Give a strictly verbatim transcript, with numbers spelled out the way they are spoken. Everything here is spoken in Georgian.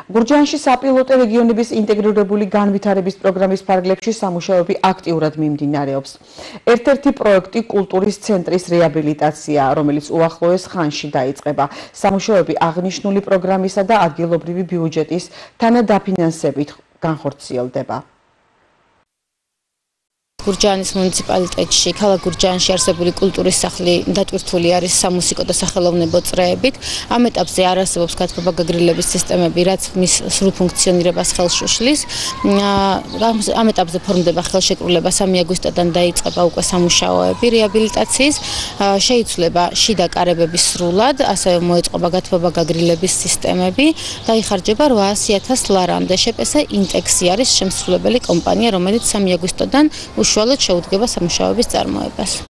გურჯაანში საპილოტო რეგიონების ინტეგრირებული განვითარების პროგრამის ფარგლებში სამუშაოები აქტიურად მიმდინარეობს. ერთ-ერთი პროექტი კულტურის ცენტრის რეაბილიტაცია, რომელიც უახლოეს ხანში დაიწყება. სამუშაოები აღნიშნული პროგრამისა და ადგილობრივი ბიუჯეტის თანადაფინანსებით განხორციელდება. გურჯაანის მუნიციპალიტეტში, ქალაქ გურჯაანში არსებული კულტურის სახლი დატვირთული არის სამუსიკო და სახელოვნებო წრეებით. ამ ეტაპზე არ არსებობს გათბობა-გაგრილების სისტემები, რაც მის სრულ ფუნქციონირებას ხელს უშლის. ამ ეტაპზე ფორმდება ხელშეკრულება სამი აგვისტოდან დაიწყება უკვე სამუშაოები რეაბილიტაციის. შეიცვლება შიდა კარებების სრულად, ასევე მოეწყობა გათბობა-გაგრილების სისტემები. დაიხარჯება რვაასი ათას ლარამდე. შეპესე ინტექსი არის შემსრულებელი კომპანია, რომელიც სამი აგვისტოდან უშუალოდ შეუდგება სამუშაოების წარმოებას.